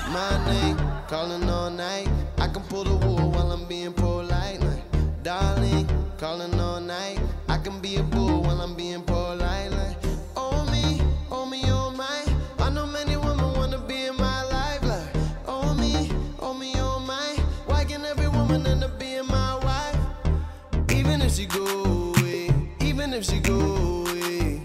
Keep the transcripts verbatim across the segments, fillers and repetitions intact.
My name, calling all night. I can pull the wool while I'm being polite. Like, darling, calling all night. I can be a bull while I'm being polite. Like, oh me, oh me, oh my. I know many women wanna be in my life. Like, oh me, oh me, oh my. Why can every woman end up being my wife? Even if she go away, even if she go away,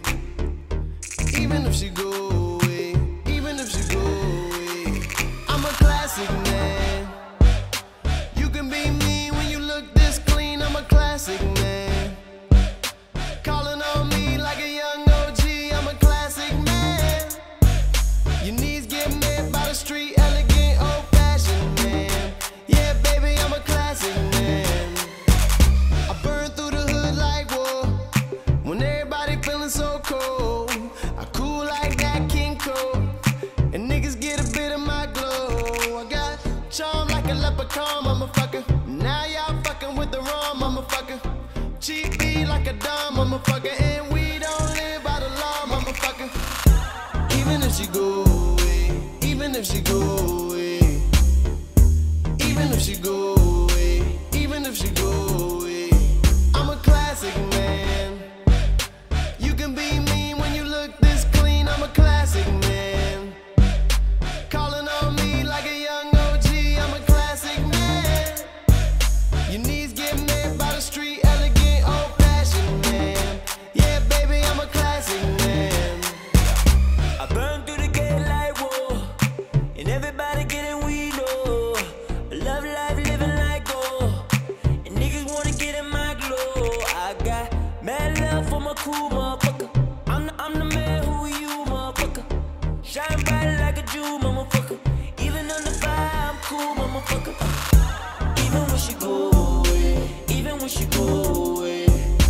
even if she go away, even if she go away. I'm a classic man. You can be mean when you look this clean. I'm a classic man. Calling on me like a young O G. I'm a classic man. Your knees get made by the street, elegant, old-fashioned man. Yeah, baby, I'm a classic man. I burn through the hood like war when everybody feeling so cold. I cool like that King Cole, and niggas get a bit of my glow. I got charm like a leprechaun, motherfucker. Now y'all fucking with the wrong motherfucker. Cheap beat like a dumb motherfucker, and we don't live by the law, motherfucker. Even if she go away, even if she go away, even if she go away, even if she go away, I'm a classic man. You can be mean when you look this clean. I'm a classic man. Calling on me like a young O G. I'm a classic man. Your knees get made by the street, elegant, old-fashioned man. Yeah, baby, I'm a classic man. I burn through the gate like whoa, and everybody getting weed, oh. Love life, living like gold, and niggas wanna get in my glow. I got mad love for my cool motherfucker. I'm the, I'm the man who you, motherfucker. Shine bright like a Jew, motherfucker. Even under fire, I'm cool, motherfucker. Even when she go away, even when she go away,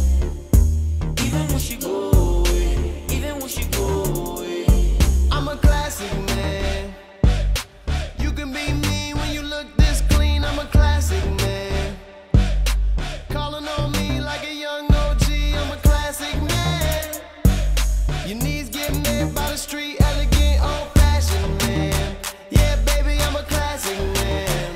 even when she go away, even when she go away. I'm a classic man. You can be mean when you look this clean. I'm a classic man. Calling on me like a young O G. I'm a classic man. Your knees get made by the street, elegant, old-fashioned man. Yeah, baby, I'm a classic man.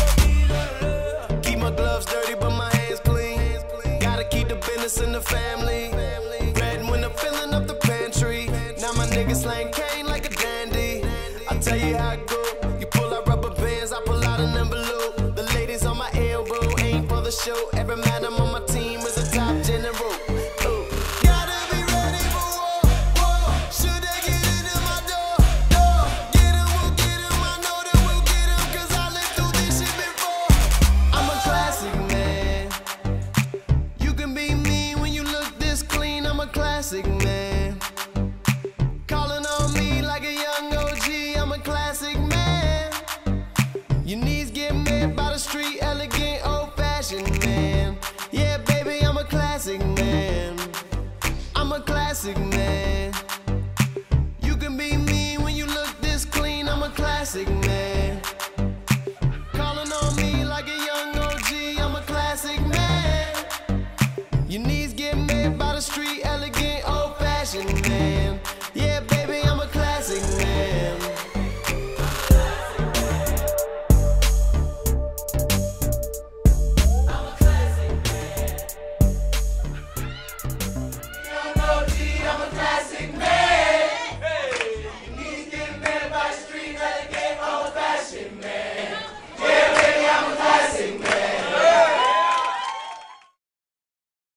Keep my gloves dirty, but my hands clean. Gotta keep the business in the family. Red when I'm filling up the pantry. Now my niggas slang cane like a dandy. I tell you how it go. You pull out rubber bands, I pull out an envelope. The ladies on my elbow ain't for the show. Every madam on my team is a top general. Ooh. Gotta be ready for war, war. Should they get into my door, door? Get 'em, we'll get 'em. I know that we'll get 'em, 'cause I lived through this shit before. I'm a classic man. You can be mean when you look this clean. I'm a classic man. Calling on me like a young O G. I'm a classic man. Your knees get made by the street, elegant, old-fashioned man. Yeah, baby, I'm a classic man. I'm a classic man. You can be mean when you look this clean. I'm a classic man.